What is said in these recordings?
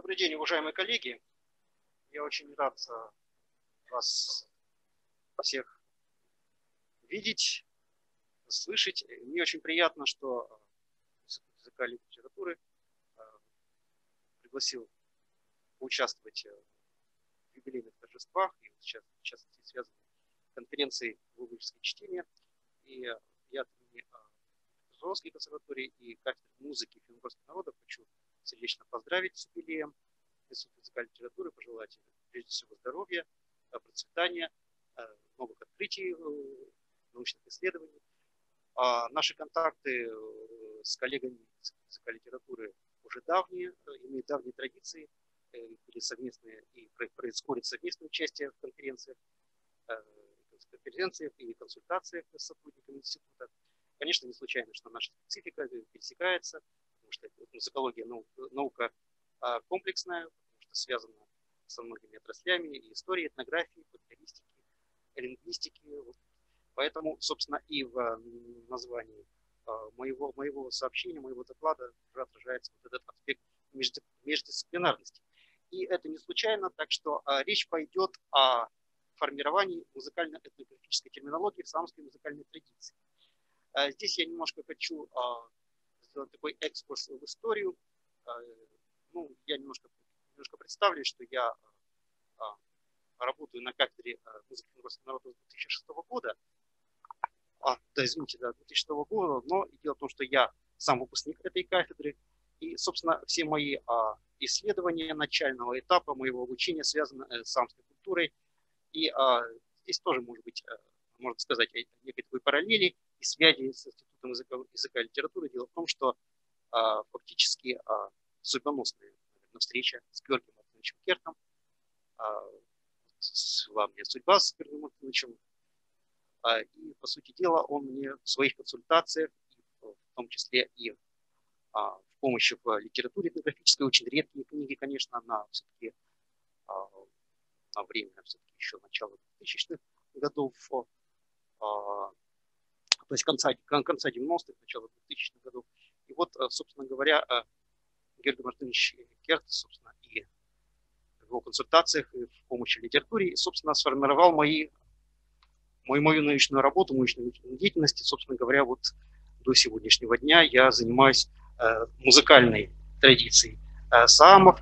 Добрый день, уважаемые коллеги. Я очень рад вас всех видеть, слышать. Мне очень приятно, что Институт языка и литературы пригласил поучаствовать в юбилейных торжествах, и сейчас, в частности, связанной с конференцией «Гоголевское чтение». И я от имени Петропавловской консерватории и кафедры музыки финно-угорского народа хочу сердечно поздравить с юбилеем Института языка и литературы, пожелать прежде всего здоровья, процветания, новых открытий, научных исследований. Наши контакты с коллегами из языка и литературы уже давние, имеют давние традиции, были совместные и происходит совместное участие в конференциях и консультациях с сотрудниками института. Конечно, не случайно, что наша специфика пересекается, потому что музыкология наука комплексная, потому что связана со многими отраслями и истории, этнографии, фольклористики, лингвистики. Поэтому, собственно, и в названии моего сообщения, моего доклада уже отражается вот этот аспект междисциплинарности. И это не случайно, так что речь пойдет о формировании музыкально-этнографической терминологии в саамской музыкальной традиции. Здесь я немножко хочу сделать такой экскурс в историю. Я немножко представлю, что я работаю на кафедре музыки финно-угорского народа с 2006 года. 2006 года, но дело в том, что я сам выпускник этой кафедры, и, собственно, все мои исследования начального этапа моего обучения связаны с саамской культурой, и здесь тоже может быть, можно сказать, некоторые параллели и связи с Институтом языка и литературы. Дело в том, что фактически судьбоносная встреча с Георгием Мартыновичем Кертом, славная судьба с Георгием Мартыновичем, и, по сути дела, он мне в своих консультациях, в том числе и в помощи в литературе этнографической, очень редкие книги, конечно, на время все-таки еще начала 2000-х годов, то есть конца 90-х, начала 2000-х годов. И вот, собственно говоря, Георгий Мартынович Керт, собственно, и в его консультациях, и в помощи литературе, собственно, сформировал мою научную работу, научную деятельность. И, собственно говоря, вот до сегодняшнего дня я занимаюсь музыкальной традицией саамов.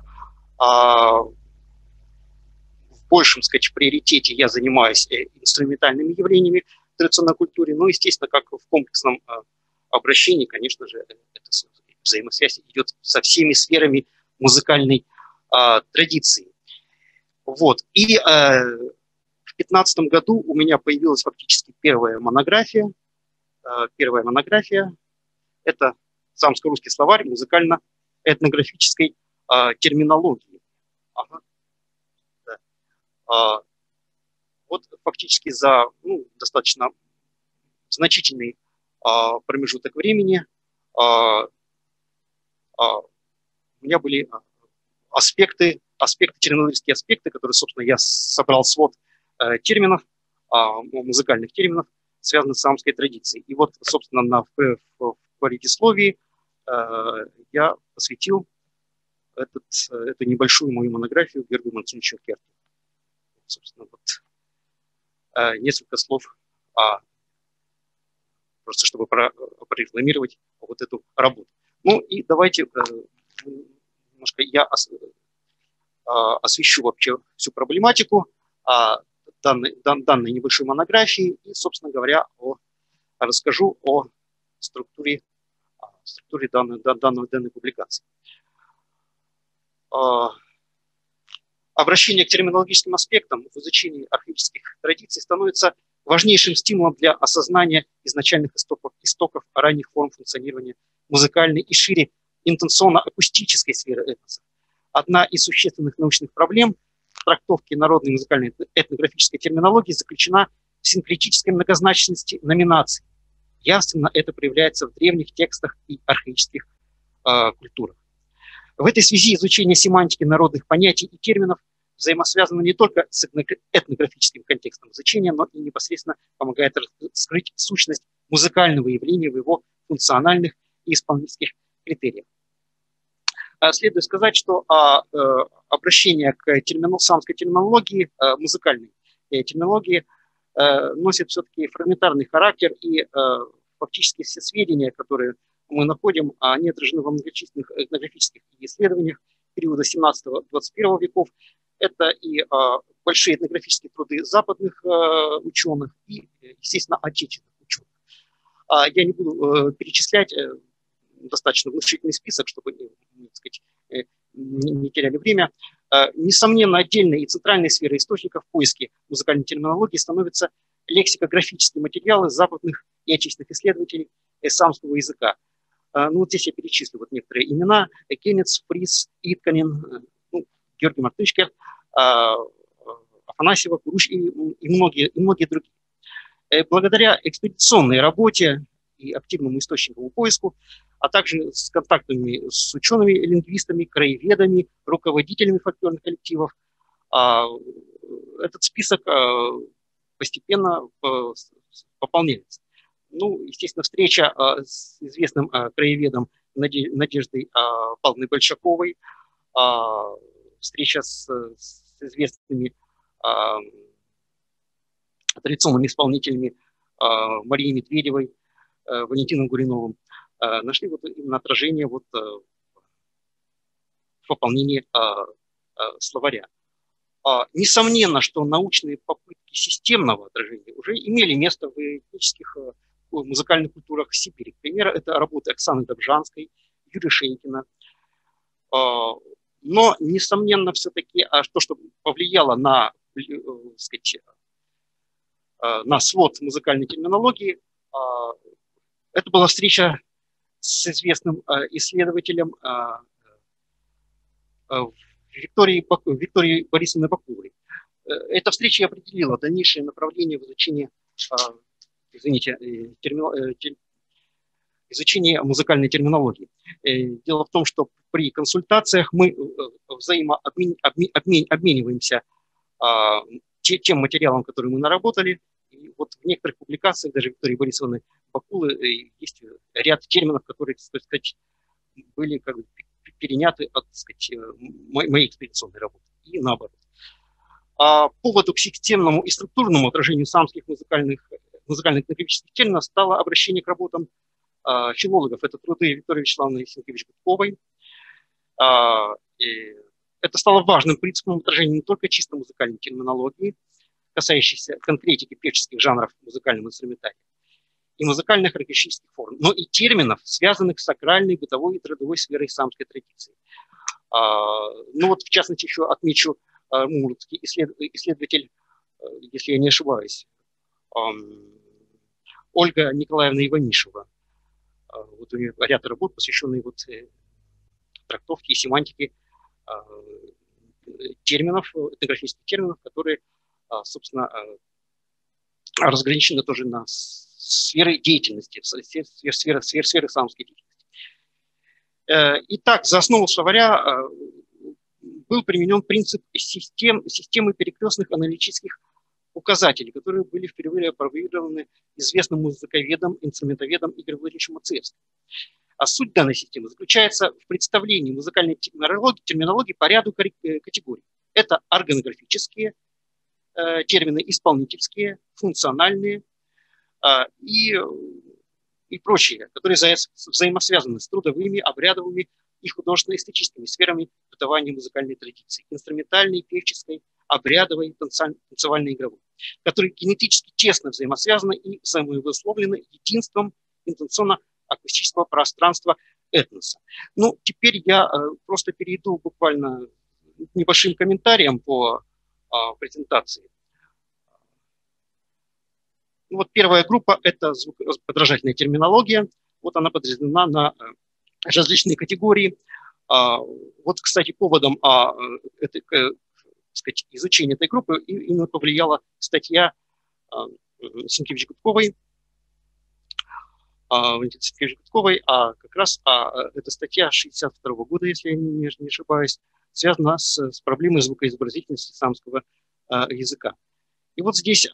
В большем, сказать, приоритете я занимаюсь инструментальными явлениями в традиционной культуре, но, естественно, как в комплексном обращении, конечно же, эта взаимосвязь идет со всеми сферами музыкальной традиции. Вот. И в 2015 году у меня появилась фактически первая монография. Это саамско-русский словарь музыкально-этнографической терминологии. Вот фактически за достаточно значительный промежуток времени у меня были терминологические аспекты, которые, собственно, я собрал свод терминов, музыкальных терминов, связанных с саамской традицией. И вот, собственно, в предисловии я посвятил эту небольшую мою монографию Георгию Мартыновичу Керту. Собственно, вот несколько слов, просто чтобы прорекламировать вот эту работу. Ну и давайте немножко я освещу вообще всю проблематику данной небольшой монографии и, собственно говоря, расскажу о структуре данной публикации. Обращение к терминологическим аспектам в изучении архаических традиций становится важнейшим стимулом для осознания изначальных истоков ранних форм функционирования музыкальной и шире интенционно-акустической сферы этноса. Одна из существенных научных проблем в трактовке народной музыкальной этнографической терминологии заключена в синкретической многозначности номинаций. Явственно это проявляется в древних текстах и архаических культурах. В этой связи изучение семантики народных понятий и терминов взаимосвязано не только с этнографическим контекстом изучения, но и непосредственно помогает раскрыть сущность музыкального явления в его функциональных и исполнительских критериях. следует сказать, что обращение к самской терминологии, музыкальной терминологии, носит все-таки фрагментарный характер, и фактически все сведения, которые мы находим, они отражены во многочисленных этнографических исследованиях периода 17-21 веков. Это и большие этнографические труды западных ученых и, естественно, отечественных ученых. Я не буду перечислять достаточно внушительный список, чтобы не теряли время. Несомненно, отдельной и центральной сферой источников в поиске музыкальной терминологии становятся лексико-графические материалы западных и отечественных исследователей самского языка. Ну, вот здесь я перечислю вот некоторые имена: Кенец, Фрис, Итканин, Георгий Мартышкин, Афанасьева, Куруш и многие другие. Благодаря экспедиционной работе и активному источниковому поиску, а также с контактами с учеными, лингвистами, краеведами, руководителями фольклорных коллективов, этот список постепенно пополняется. Ну, естественно, встреча с известным краеведом Надеждой Павловной Большаковой, встреча с известными традиционными исполнителями Марией Медведевой, Валентином Гуриновым, нашли вот именно отражение вот в пополнении словаря. Несомненно, что научные попытки системного отражения уже имели место в этнических музыкальных культурах Сибири. К примеру, это работы Оксаны Добжанской, Юрия Шейкина. Но, несомненно, все-таки, то, что повлияло на, сказать, на свод музыкальной терминологии, это была встреча с известным исследователем Викторией Борисовной Бакуловой. Эта встреча определила дальнейшее направление в изучении, изучение музыкальной терминологии. Дело в том, что при консультациях мы обмениваемся тем материалом, который мы наработали. И вот в некоторых публикациях даже Виктории Борисовны Бакулы есть ряд терминов, которые, так сказать, были как бы переняты от, так сказать, моей экспедиционной работы и наоборот. По поводу к системному и структурному отражению самских музыкально-этнографических терминов стало обращение к работам филологов. Это труды Виктории Вячеславовны Сенкевич-Гудковой. Это стало важным принципом отражения не только чисто музыкальной терминологии, касающейся конкретики певческих жанров музыкального инструментария и музыкальных характеристических форм, но и терминов, связанных с сакральной, бытовой и трудовой сферой самской традиции. Ну вот, в частности, еще отмечу мурманский исследователь, если я не ошибаюсь, Ольга Николаевна Иванишева. Вот у нее ряд работ, посвященные вот трактовке и семантике терминов, этнографических терминов, которые, собственно, разграничены тоже на сферы деятельности, сферы самской деятельности. Итак, за основу словаря был применен принцип системы перекрестных аналитических указателей, которые были впервые опробированы известным музыковедом, инструментоведом Игорем Владимировичем Мацеевским. А суть данной системы заключается в представлении музыкальной терминологии по ряду категорий. Это органографические термины, исполнительские, функциональные и прочие, которые взаимосвязаны с трудовыми, обрядовыми и художественно-эстетическими сферами бытования музыкальной традиции, инструментальной, певческой, обрядовой, танцевальной, игровой, которые генетически тесно взаимосвязаны и взаимоусловлены единством интенционно-акустического пространства этноса. Ну, теперь я просто перейду буквально к небольшим комментариям по презентации. Вот первая группа – это звукоподражательная терминология. Вот она подразделена на различные категории. Вот, кстати, поводом изучения этой группы именно повлияла статья Сенкевич-Гудковой, как раз эта статья 1962 года, если я не ошибаюсь, связана с проблемой звукоизобразительности самского языка. И вот здесь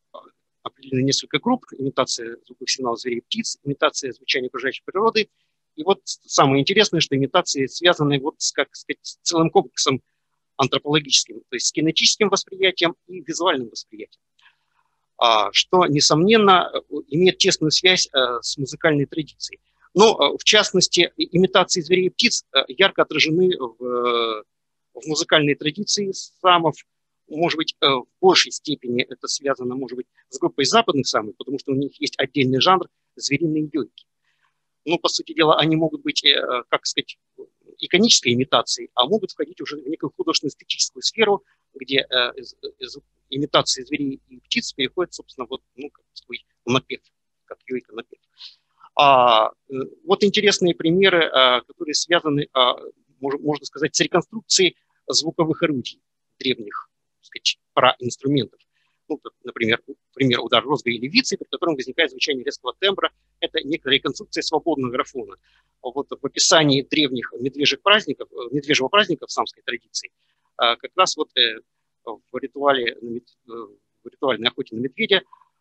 определены несколько групп: имитация звуковых сигналов зверей и птиц, имитация звучания окружающей природы И вот самое интересное, что имитации связаны вот с, как сказать, с целым комплексом антропологическим, то есть с кинетическим восприятием и визуальным восприятием, что, несомненно, имеет тесную связь с музыкальной традицией. Но, в частности, имитации зверей и птиц ярко отражены в музыкальной традиции самов. Может быть, в большей степени это связано, может быть, с группой западных самов, потому что у них есть отдельный жанр звериные йойки. Но, по сути дела, они могут быть, как сказать, иконической имитацией, а могут входить уже в некую художественно-эстетическую сферу, где из имитации зверей и птиц переходит, собственно, вот, ну, как такой напев, как йойка-напев. Вот интересные примеры, которые связаны, можно сказать, с реконструкцией звуковых орудий древних, так сказать, праинструментов. Ну, например, удар розгой или вицы, при котором возникает звучание резкого тембра. Это некая реконструкция свободного графона. Вот в описании древних медвежьего праздника в самской традиции как раз вот в ритуальной охоте на медведя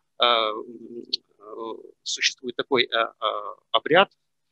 существует такой обряд.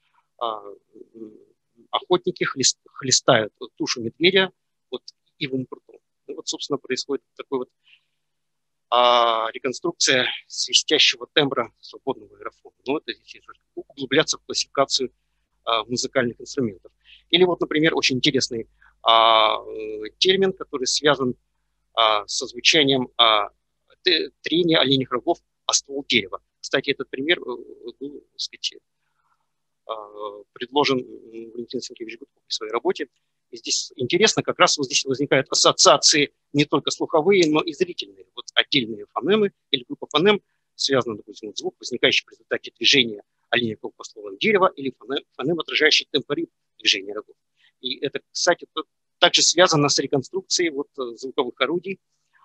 Охотники хлестают тушу медведя вот ивовым прутом. И вот, собственно, происходит такой вот реконструкция свистящего тембра свободного графона. Но это здесь углубляться в классификацию музыкальных инструментов. Или вот, например, очень интересный термин, который связан со звучанием трения оленьих рогов о ствол дерева. Кстати, этот пример был, так сказать, предложен Валентином Сенкевичем Гудковым в своей работе. И здесь интересно, как раз вот здесь возникают ассоциации не только слуховые, но и зрительные. Вот отдельные фонемы или группа фонем связаны, допустим, вот звук, возникающий в результате движения оленьих рогов по стволу дерева, или фонем, отражающий темпоритм движения рогов. И это, кстати, также связано с реконструкцией вот звуковых орудий,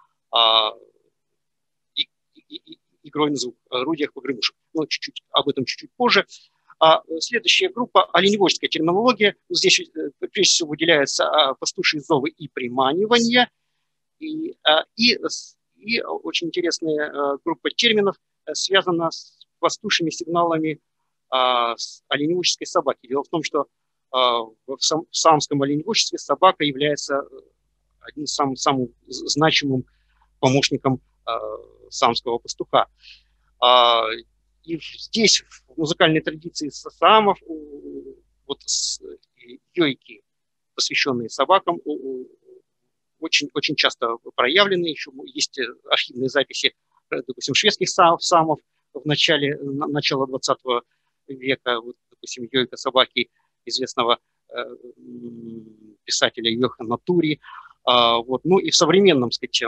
игрой на звуковых орудиях погремушек. Но об этом чуть-чуть позже. Следующая группа – оленеводческая терминология. Здесь прежде всего выделяются пастушьи зовы и приманивания. И очень интересная группа терминов связана с пастушьими сигналами с оленеводческой собаки. Дело в том, что в самском оленеводчестве собака является одним из самым значимым помощником самского пастуха. И здесь, в музыкальной традиции самов, вот йойки, посвященные собакам, очень, очень часто проявлены. Еще есть архивные записи, допустим, шведских самов в начала 20 века. Вот, допустим, йойка собаки известного писателя Йохана Тури. Вот. Ну и в современном, сказать,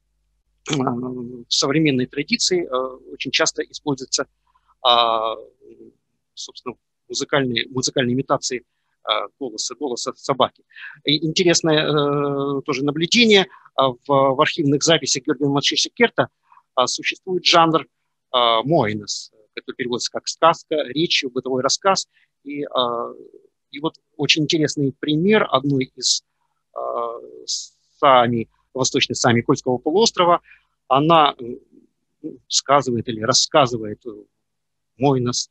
в современной традиции очень часто используется, собственно, музыкальные имитации голоса собаки. И интересное тоже наблюдение. В архивных записях Георгия Матшиша Керта существует жанр моинес, который переводится как сказка, речь, бытовой рассказ. И вот очень интересный пример одной из восточной сами Кольского полуострова. Она сказывает или рассказывает моинес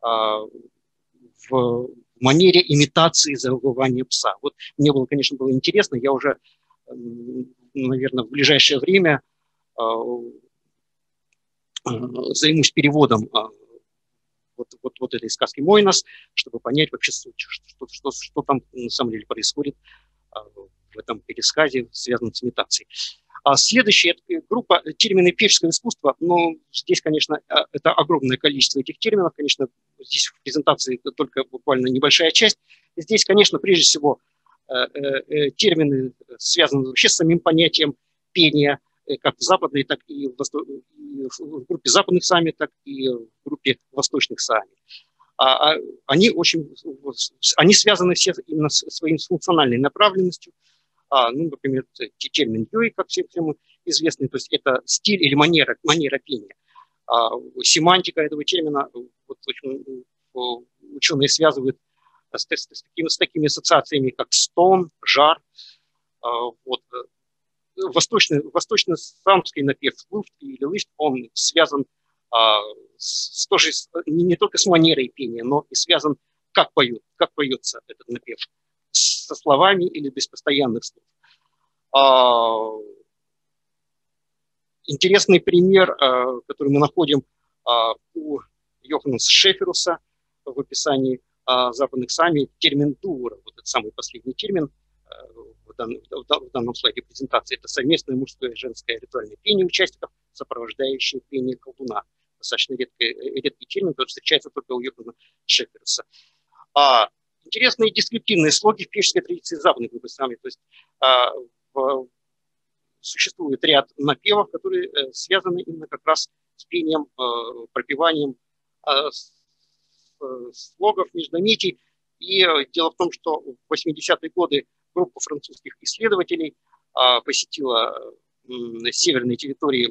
в манере имитации завывания пса. Вот мне было, конечно, интересно. Я уже, наверное, в ближайшее время займусь переводом вот этой сказки Моинес, чтобы понять вообще суть, что там на самом деле происходит в этом пересказе, связанном с имитацией. Следующая группа – термины певческого искусства. Но здесь, конечно, это огромное количество этих терминов. Конечно, здесь в презентации только буквально небольшая часть. Здесь, конечно, прежде всего термины связаны вообще с самим понятием пения, как в западной, так и в группе западных сами, так и в группе восточных сами. Они связаны все именно с своей функциональной направленностью. Например, термин йой, как всем известный, то есть это стиль или манера пения. Семантика этого термина ученые связывают с такими ассоциациями, как стон, жар. Восточно-самский напев луфт или лифт, он связан тоже не только с манерой пения, но и связан как поется этот напев, со словами или без постоянных слов. Интересный пример, который мы находим у Йоханнеса Шеферуса в описании западных сами, термин дура, вот этот самый последний термин в данном слайде презентации, это совместное мужское и женское ритуальное пение участников, сопровождающее пение колдуна. Достаточно редкий термин, который встречается только у Йоханна Шеферуса. Интересные дескриптивные слоги в певческой традиции западных групп сами, то есть существует ряд напевов, которые связаны именно как раз с пением, пропеванием слогов, междометий. И дело в том, что в 80-е годы группа французских исследователей посетила северные территории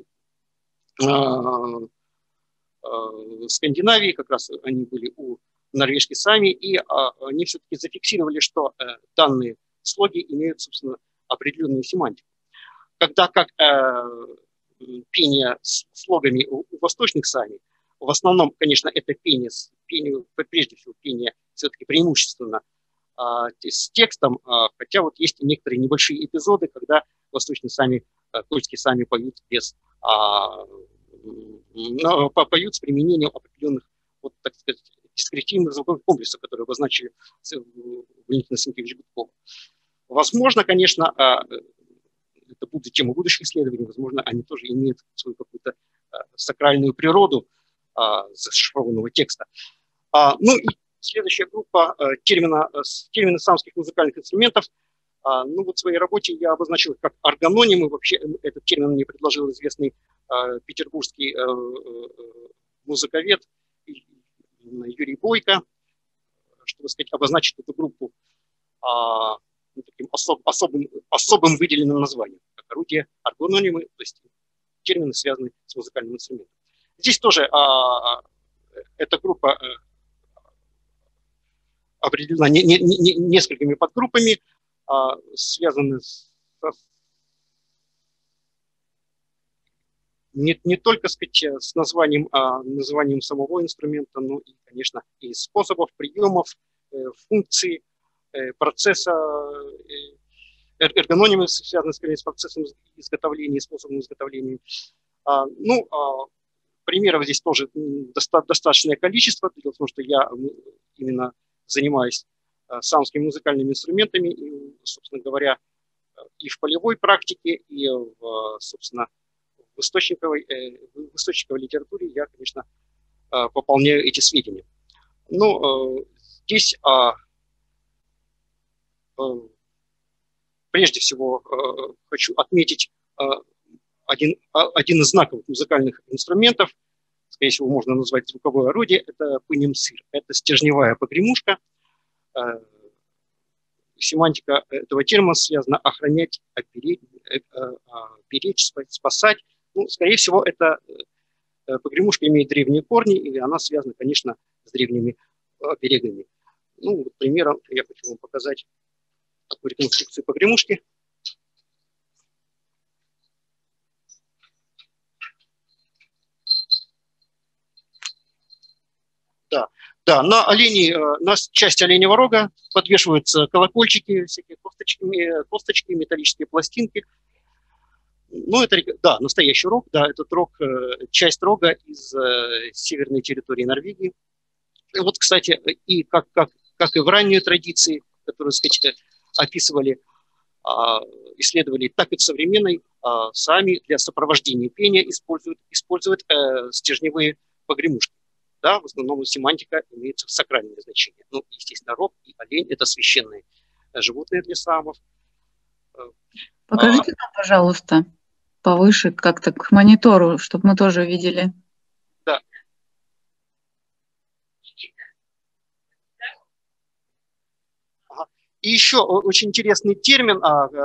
Скандинавии, как раз они были у норвежки сами, и они все-таки зафиксировали, что данные слоги имеют, собственно, определенную семантику. Когда как пение с слогами у восточных сами, в основном, конечно, это пение прежде всего пение все-таки преимущественно с текстом, хотя вот есть некоторые небольшие эпизоды, когда восточные сами, польские сами поют поют с применением определенных, вот, так сказать, дискретивных звуковых комплексов, которые обозначили Валентина Сенкевич Гудкова. Возможно, конечно, это будет тема будущих исследований, возможно, они тоже имеют свою какую-то сакральную природу зашифрованного текста. Ну и следующая группа термины самских музыкальных инструментов. Ну вот в своей работе я обозначил как органонимы. Вообще этот термин мне предложил известный петербургский музыковед Юрий Бойко, чтобы сказать, обозначить эту группу таким особым выделенным названием, как орудие органонимы, то есть термины, связанные с музыкальным инструментом. Здесь тоже эта группа определена несколькими подгруппами, связаны не только, сказать, с названием самого инструмента, но и, конечно, и способов, приемов, функций, процесса. Эргономия связана скорее с процессом изготовления, способом изготовления. Примеров здесь тоже достаточное количество. Дело в том, что я именно занимаюсь самскими музыкальными инструментами, и, собственно говоря, и в полевой практике, и собственно, в источниковой литературе я, конечно, пополняю эти сведения. Но здесь прежде всего хочу отметить один из знаковых музыкальных инструментов, скорее всего, можно назвать звуковое орудие, это пынемсыр. Это стержневая погремушка. Семантика этого термина связана охранять, беречь, спасать. Ну, скорее всего, эта погремушка имеет древние корни, или она связана, конечно, с древними оберегами. Ну, примером я хочу вам показать такую реконструкцию погремушки. Да, на части оленевого рога подвешиваются колокольчики, всякие косточки, металлические пластинки. Ну, это, да, настоящий рог, да, этот рог, часть рога из северной территории Норвегии. И вот, кстати, и как и в ранней традиции, которую, сказать, описывали исследовали, так и в современной сами для сопровождения пения используют стержневые погремушки. Да, в основном семантика имеет сакральное значение. Ну, естественно, рог и олень – это священные животные для самов. Покажите нам, пожалуйста, повыше как-то к монитору, чтобы мы тоже видели. Да. И еще очень интересный термин,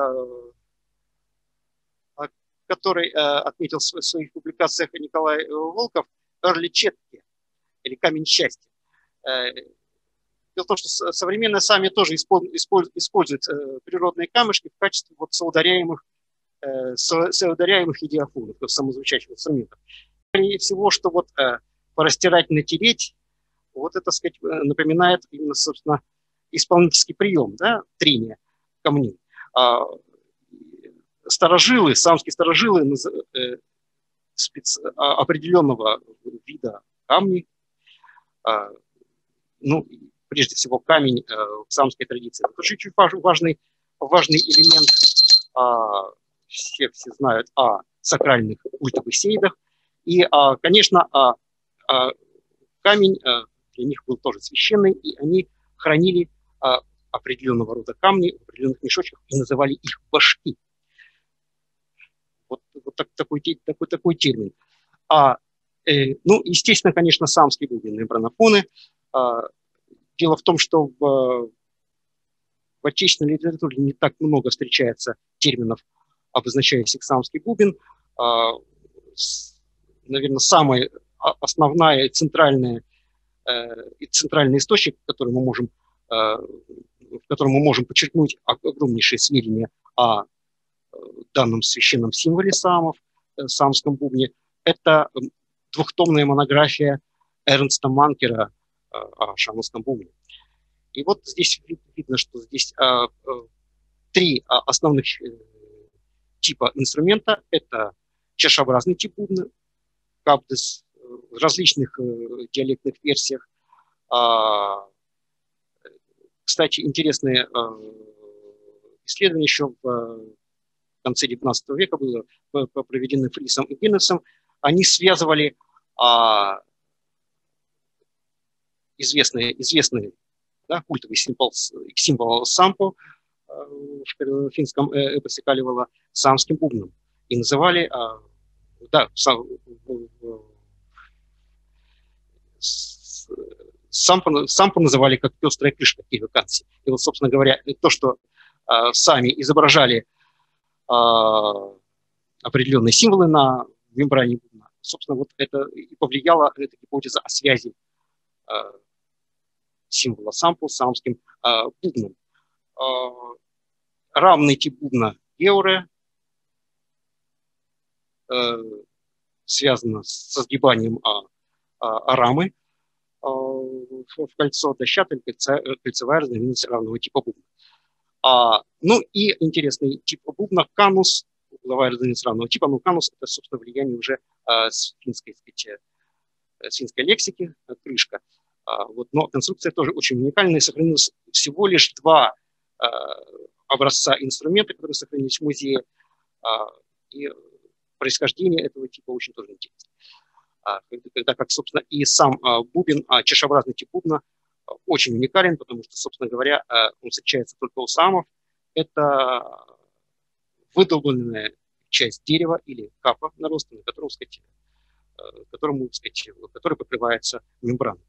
который отметил в своих публикациях Николай Волков, эрличетки, или камень счастья. Дело в том, что современные сами тоже используют природные камешки в качестве вот соударяемых идиофонов, самозвучащих инструментов. Скорее всего, что вот порастирать, натереть вот это, так сказать, напоминает именно, собственно, исполнительский прием, да, трения камней. Старожилы, самские старожилы определенного вида камней, ну, прежде всего, камень в самской традиции. Это тоже очень важный элемент. Все знают о сакральных культовых сейдах. И, конечно, камень для них был тоже священный, и они хранили определенного рода камни в определенных мешочках и называли их башки. Вот такой термин. Ну, естественно, конечно, самские бубенные бранофоны. Дело в том, что в отечественной литературе не так много встречается терминов, обозначающих самский бубен. Наверное, самая основная и центральный источник, в котором мы можем подчеркнуть огромнейшие сведения о данном священном символе самов, самском бубне, это двухтомная монография Эрнста Манкера о шаманском бубне. И вот здесь видно, что здесь три основных типа инструмента. Это чашеобразный тип бубна, кабдес, в различных диалектных версиях. Кстати, интересные исследования еще в конце XIX века было проведены Фрисом и Гиннесом. Они связывали известный да, культовый символ сампо в финском эпосе Калевала самским бубном. И называли, сампо называли как пестрая крышка кивиканси. И вот, собственно говоря, то, что сами изображали определенные символы на мембране бубна, собственно, вот это и повлияло, эта гипотеза о связи символа сампо с самским бубном. Рамный тип бубна геуре связано со сгибанием рамы в кольцо, дощатая кольцевая разновидность равного типа бубна. Ну и интересный тип бубна канус, угловая разновидность равного типа, но канус это, собственно, влияние уже с финской лексики, крышка. Вот, но конструкция тоже очень уникальная, и сохранилось всего лишь два образца инструмента, которые сохранились в музее, и происхождение этого типа очень тоже интересно. Когда как, собственно, и сам бубен, чашеобразный тип бубна очень уникален, потому что, собственно говоря, он встречается только у самов. Это выдолбленная часть дерева или капа нароста, на котором, который покрывается мембраной.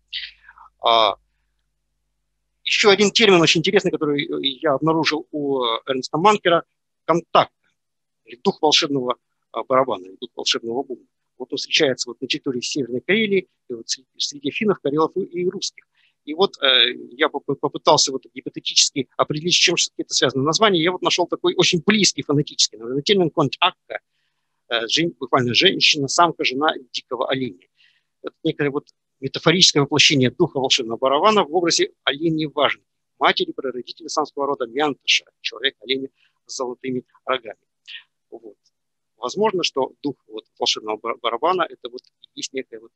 Еще один термин очень интересный, который я обнаружил у Эрнста Манкера – контакт, или дух волшебного барабана, или дух волшебного бубна. Вот он встречается вот на территории Северной Карелии, и вот среди финнов, карелов и русских. И вот я попытался вот гипотетически определить, с чем это связано название. Я вот нашел такой очень близкий фонетический, наверное, термин контакка, буквально женщина, самка, жена дикого оленя. Это некое вот метафорическое воплощение духа волшебного барабана в образе оленей важных, матери, прародителя самского рода Мянташа, человек-оленя с золотыми рогами. Вот. Возможно, что дух вот волшебного барабана это вот есть некое вот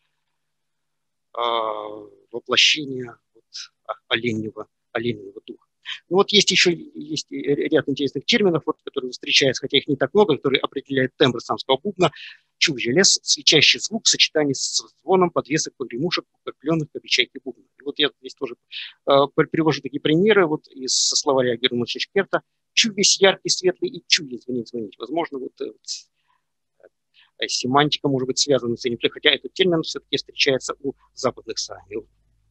воплощение вот оленьего духа. Ну вот есть ряд интересных терминов, вот, которые встречаются, хотя их не так много, которые определяют тембр самского бубна. Чувья лес, свечащий звук в сочетании с звоном подвесок, погремушек, укрепленных к обечайке бубна. И вот я здесь тоже привожу такие примеры вот со словаря Германа Шкерта. Чувесь яркий, светлый и чуви звонить. Возможно, вот семантика может быть связана с этим, хотя этот термин все-таки встречается у западных сами.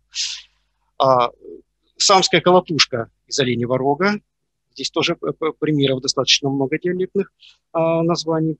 Самская колотушка из оленьего рога. Здесь тоже примеров достаточно много диалектных названий.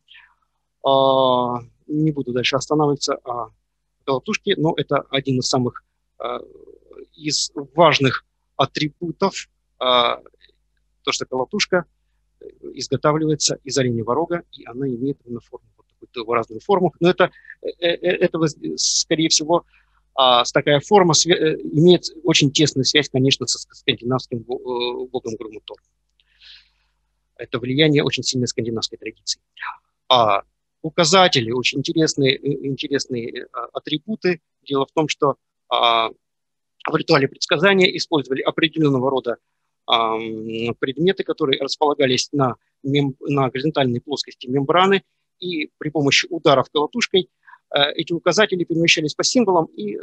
Не буду дальше останавливаться о колотушке, но это один из самых из важных атрибутов, то, что колотушка изготавливается из оленьего рога, и она имеет форму, вот такую разную форму. Но это скорее всего, такая форма имеет очень тесную связь, конечно, со скандинавским богом грома Тор. Это влияние очень сильной скандинавской традиции. Указатели, очень интересные атрибуты. Дело в том, что в ритуале предсказания использовали определенного рода предметы, которые располагались на горизонтальной плоскости мембраны, и при помощи ударов колотушкой эти указатели перемещались по символам, и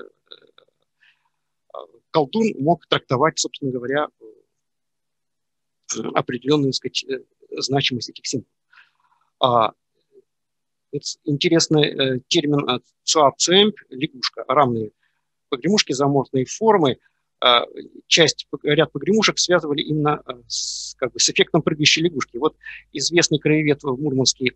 колдун мог трактовать, собственно говоря, определенную, так сказать, значимость этих символов. Интересный термин «цуап-цуэмп» – лягушка, равные погремушки, зооморфные формы. Ряд погремушек связывали именно с эффектом прыгающей лягушки. Вот известный краевед в Мурманске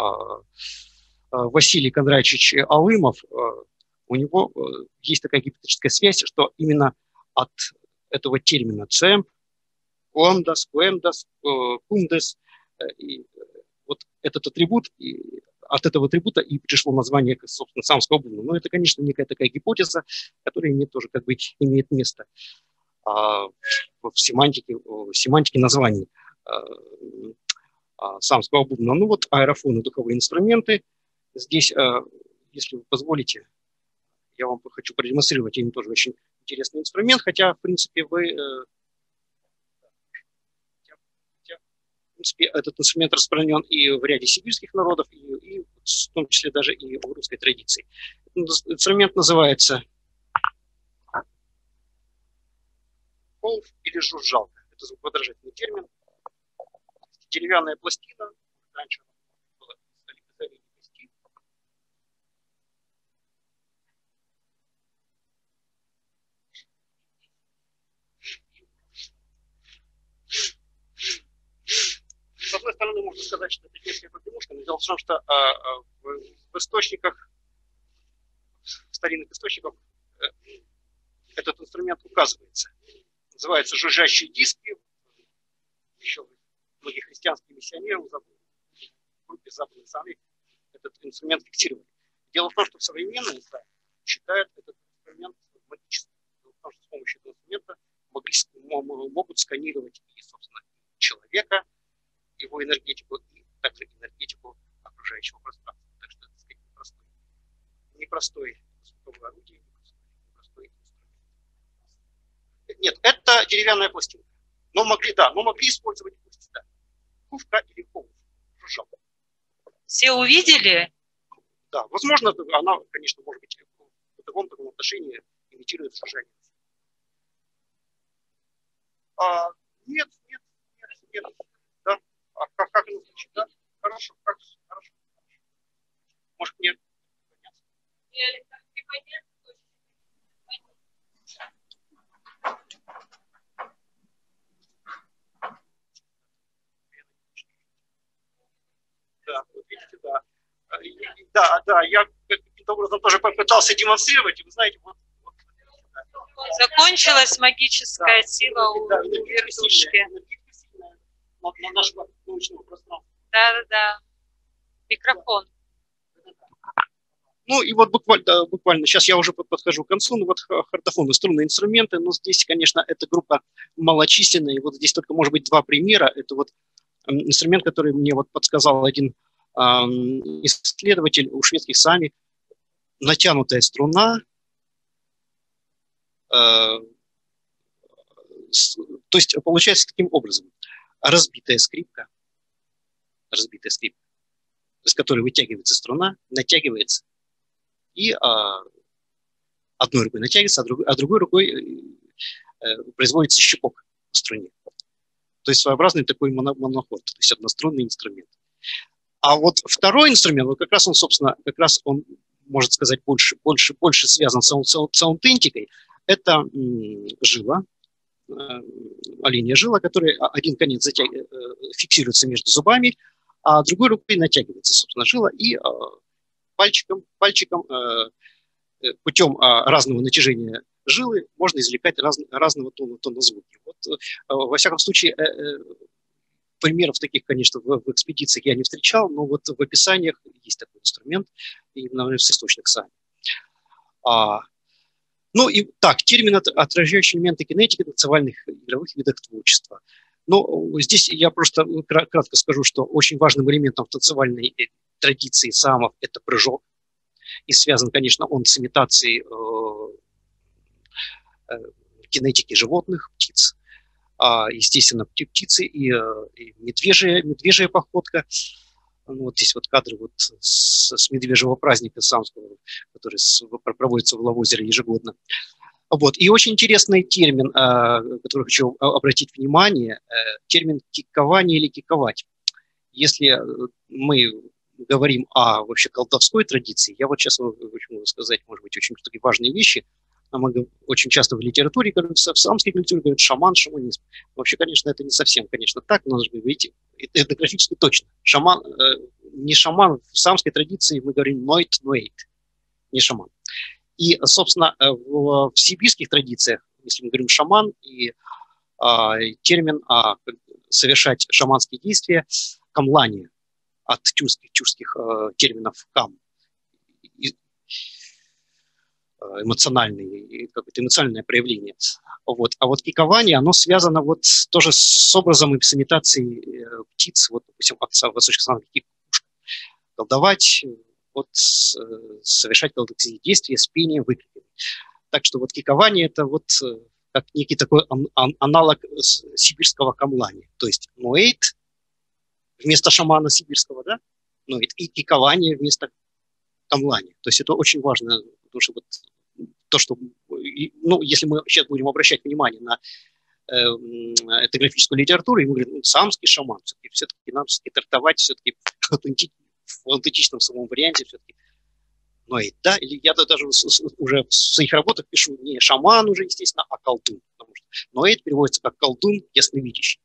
Василий Кондратьевич Алымов, у него есть такая гипотетическая связь, что именно от этого термина «цемп», «куэмдас», «кумдес», вот этот атрибут, от этого атрибута и пришло название, собственно, самского бубна. Но это, конечно, некая такая гипотеза, которая тоже имеет место в семантике названий самского бубна. Ну вот аэрофоны, духовые инструменты. Здесь, если вы позволите, я вам хочу продемонстрировать им тоже очень интересный инструмент, хотя, в принципе, этот инструмент распространен и в ряде сибирских народов, и в том числе даже и в русской традиции. Инструмент называется колф или жужжалка. Это звукоподражательный термин. Деревянная пластина. Раньше была из кости. С одной стороны, можно сказать, что это детская погремушка, но дело в том, что в источниках, в старинных источниках этот инструмент указывается. Называется жужжащие диски. Еще многие христианские миссионеры в группе западных страны этот инструмент фиксировали. Дело в том, что в современном исламе считают этот инструмент магическим. Дело в том, что с помощью этого инструмента могут сканировать и, собственно, человека, его энергетику, и также энергетику окружающего пространства. Так что, так сказать, непростой звуковое орудие, непростой инструмент. Нет, это деревянная пластинка. Но могли использовать пусть, да. Кувка или колф, жужжалка. Все увидели? Да, возможно, она, конечно, может быть, в таком отношении имитирует жужжание. Нет. Да. Как оно звучит? Да? Хорошо. Может, мне подняться? Да, вот видите, да. Да, я каким-то образом тоже попытался демонстрировать, и вы знаете, вот. Закончилась магическая сила у вертушки. На нашего научного пространства. Да. Микрофон. Ну и вот буквально, сейчас я уже подхожу к концу, вот хортофоны, струнные инструменты, но здесь, конечно, эта группа малочисленная, и вот здесь только, может быть, два примера. Это вот инструмент, который мне вот подсказал один исследователь у шведских сами, натянутая струна, то есть получается таким образом: разбитая скрипка, из которой вытягивается струна, натягивается, и одной рукой натягивается, а другой рукой производится щипок в струне. То есть своеобразный такой монохорд, то есть однострунный инструмент. А вот второй инструмент, вот как раз он, может сказать, больше связан с аутентикой. Это жила, оленья жила, которая один конец фиксируется между зубами, а другой рукой натягивается, собственно, жила, и пальчиком путем разного натяжения жилы можно извлекать разного тона звуки. Вот, во всяком случае, примеров таких, конечно, в экспедициях я не встречал, но вот в описаниях есть такой инструмент, и, наверное, в источниках сами. Ну и так, термин, отражающий элементы кинетики в танцевальных игровых видах творчества. Но здесь я просто кратко скажу, что очень важным элементом в танцевальной традиции самов это прыжок. И связан, конечно, он с имитацией кинетики животных, птиц. Естественно, птицы и медвежья походка. Вот здесь вот кадры вот с медвежьего праздника самского, который проводится в Лавозере ежегодно. Вот. И очень интересный термин, который хочу обратить внимание, термин кикование или киковать. Если мы говорим о вообще колдовской традиции, я вот сейчас могу сказать, может быть, очень такие важные вещи. Мы очень часто в литературе, в самской культуре говорят шаман, шаманизм. Вообще, конечно, это не совсем, конечно, так, но нужно говорить этнографически точно. Шаман, не шаман, в самской традиции мы говорим нойт, не шаман. И, собственно, в сибирских традициях, если мы говорим шаман, и термин совершать шаманские действия, камлание, от тюркских терминов кам, эмоциональное проявление. Вот. А вот кикование, оно связано вот тоже с образом и с имитацией птиц, вот, допустим, от восточнославянских кикушек. Колдовать, вот, совершать колдовские действия с пением, выкриками. Так что вот кикование это вот как некий такой аналог сибирского камлания. То есть ноэйт вместо шамана сибирского, да, ноэйт, и кикование вместо камлания. То есть это очень важно, потому что вот то, что, ну, если мы сейчас будем обращать внимание на этнографическую литературу, и мы говорим, самский шаман, все-таки надо трактовать все-таки в аутентичном самом варианте все-таки. Но и да, или я даже уже в своих работах пишу не шаман уже, естественно, а колдун. Потому что ноэйт переводится как колдун, ясновидящий.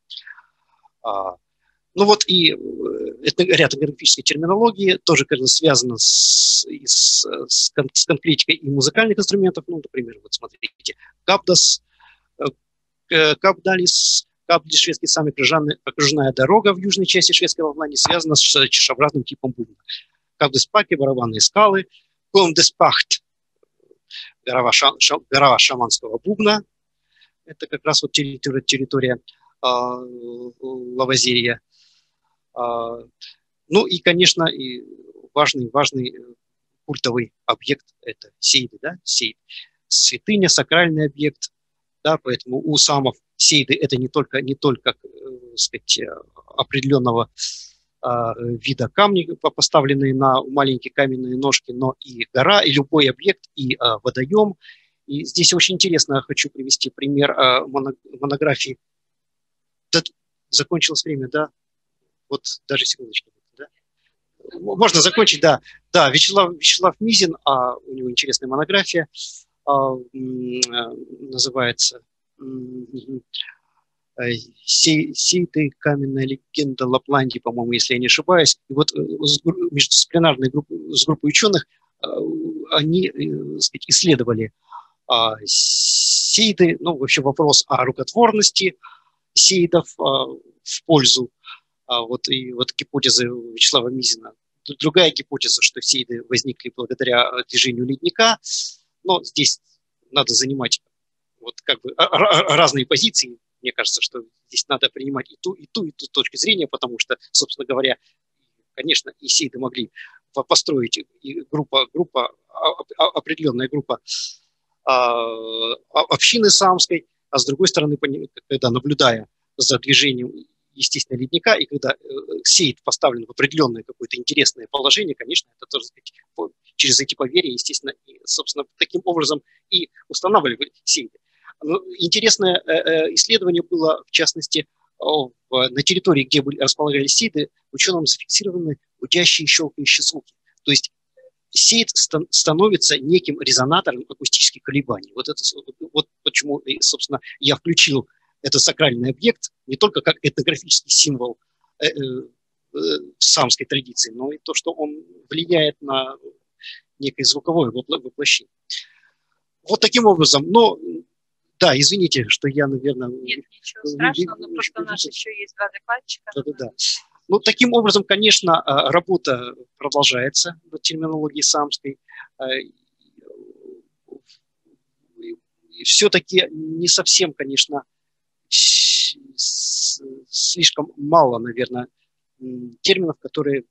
Ну вот и ряд этнографической терминологии тоже, конечно, связано с конкретикой и музыкальных инструментов. Ну, например, вот смотрите, капдас, капдалис, капдис, шведский самый окружная дорога в южной части шведской Лапландии связана с чашеобразным типом бубна. Капдеспаки, барабанные скалы, комдеспахт, гора шаманского бубна. Это как раз вот территория Лавозерья. Ну и, конечно, и важный культовый объект – это сейды, да, сейд. Святыня, сакральный объект, да, поэтому у самов сейды – это не только сказать, определенного вида камни, поставленные на маленькие каменные ножки, но и гора, и любой объект, и водоем. И здесь очень интересно, хочу привести пример монографии. Закончилось время, да? Вот даже секундочку. Да? Можно закончить, да. Да, Вячеслав Мизин, у него интересная монография, называется «Сейты. Каменная легенда Лапландии», по-моему, если я не ошибаюсь. И вот междисциплинарной с группой ученых они, сказать, исследовали сейды, ну, вообще вопрос о рукотворности сейдов в пользу вот гипотезы Вячеслава Мизина. Другая гипотеза, что сейды возникли благодаря движению ледника, но здесь надо занимать вот как бы разные позиции. Мне кажется, что здесь надо принимать и ту точку зрения, потому что, собственно говоря, конечно, и сейды могли построить и определенная группа общины самской, а с другой стороны, когда наблюдая за движением, естественно, ледника, и когда сейд поставлен в определенное какое-то интересное положение, конечно, это тоже, сказать, через эти поверья, естественно, и, собственно, таким образом и устанавливали сейды. Интересное исследование было, в частности, на территории, где располагались сейды, ученым зафиксированы гудящие, щелкающие звуки. То есть сейд становится неким резонатором акустических колебаний. Вот почему, собственно, я включил этот сакральный объект не только как этнографический символ самской традиции, но и то, что он влияет на некое звуковое воплощение. Вот таким образом, но да, извините, что я, наверное... Нет, ничего страшного, но просто у нас еще есть два докладчика. Да. Ну, таким образом, конечно, работа продолжается в терминологии самской. все-таки не совсем, конечно, слишком мало, наверное, терминов, которые,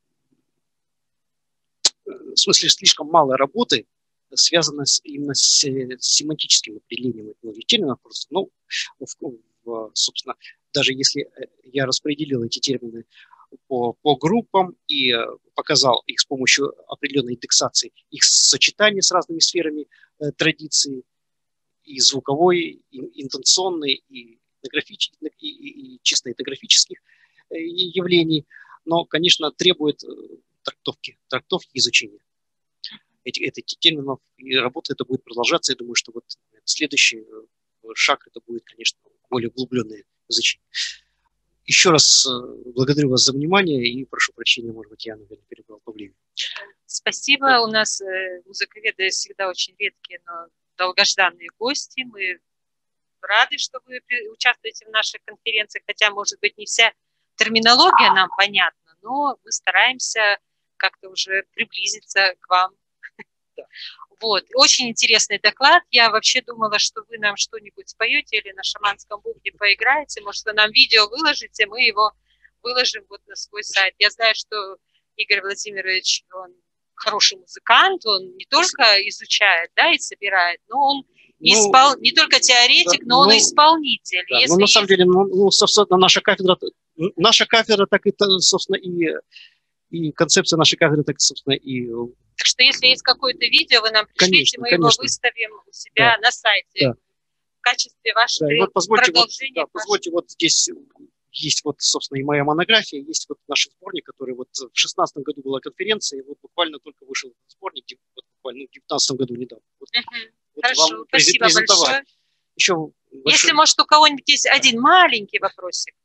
в смысле, слишком мало работы связано именно с семантическим определением этих терминов. Просто, ну, собственно, даже если я распределил эти термины по группам и показал их с помощью определенной индексации, их сочетание с разными сферами традиции, и звуковой, и интонационной, и чисто этнографических явлений, но, конечно, требует трактовки изучения этих терминов, и работа это будет продолжаться. Я думаю, что вот следующий шаг это будет, конечно, более углубленное изучение. Еще раз благодарю вас за внимание и прошу прощения, может быть, я, наверное, перебрал по времени. Спасибо. У нас музыковеды всегда очень редкие, но долгожданные гости. Мы рады, что вы участвуете в наших конференциях, хотя, может быть, не вся терминология нам понятна, но мы стараемся как-то уже приблизиться к вам. Вот. Очень интересный доклад. Я вообще думала, что вы нам что-нибудь споете или на шаманском бубне поиграете. Может, вы нам видео выложите, мы его выложим вот на свой сайт. Я знаю, что Игорь Владимирович, он хороший музыкант, он не только изучает, да, и собирает, но он не только теоретик, но он и исполнитель. Да, но на самом деле, собственно, наша кафедра так и, собственно, и концепция нашей кафедры, так, собственно, и... Так что, если есть какое-то видео, вы нам пришлите, мы его выставим у себя на сайте в качестве вашего продолжения. Позвольте, вот здесь есть вот, собственно, и моя монография, есть вот наш сборник, который вот в 2016 году была конференция, и вот буквально только вышел сборник, вот буквально в 2019 году недавно. Вот, хорошо, спасибо большое. Еще Если, может, у кого-нибудь есть один маленький вопросик.